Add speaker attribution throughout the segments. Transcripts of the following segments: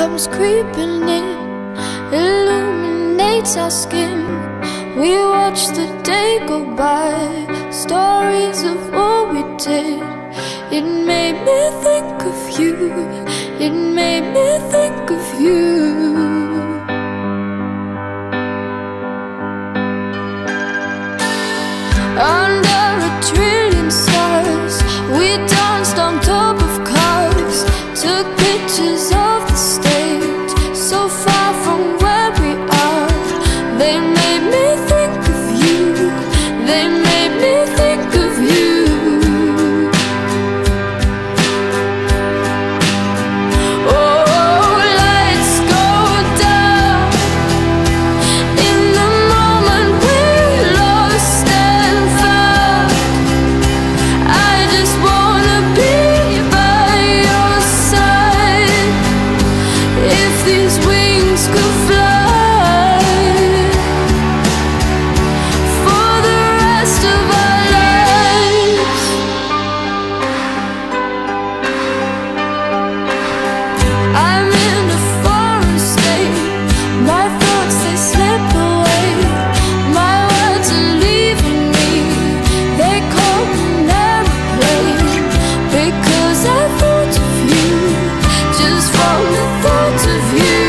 Speaker 1: comes creeping in, illuminates our skin. We watch the day go by, stories of what we did. It made me think of you, it made me think of you. Under a trillion stars, we danced on top of cars, took pictures of the stage, so far from where we are. They made me think of you, they made me think of you. Oh, lights go down in the moment we lost and found. I just wanna be by your side. If these wings could fly for the rest of our lives. I'm in a foreign state, my thoughts they slip away, my words are leaving me, they call an airplane, because I thought of you, just from the thought of you.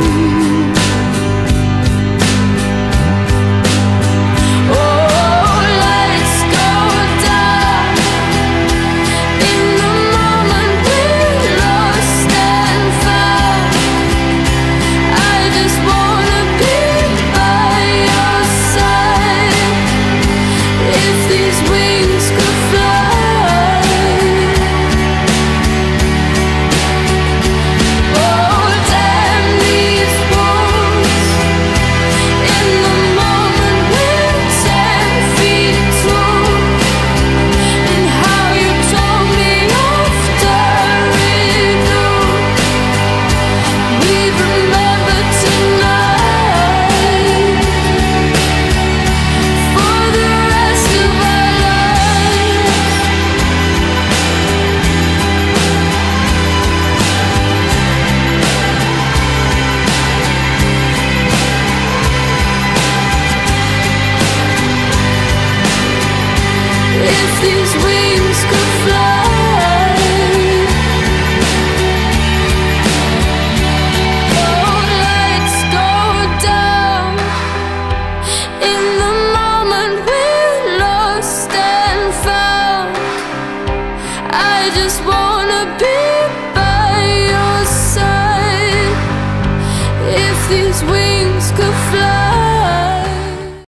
Speaker 1: Oh, lights go down in the moment we lost and found. I just wanna be by your side. If these wings could fly. Oh, damn these walls. In the moment we're 10 feet tall. And how you told me after it all. We remember tonight for the rest of our lives. If these wings could fly. Oh, lights go down in the moment we lost and found. I just wanna be by your side. If these wings could fly.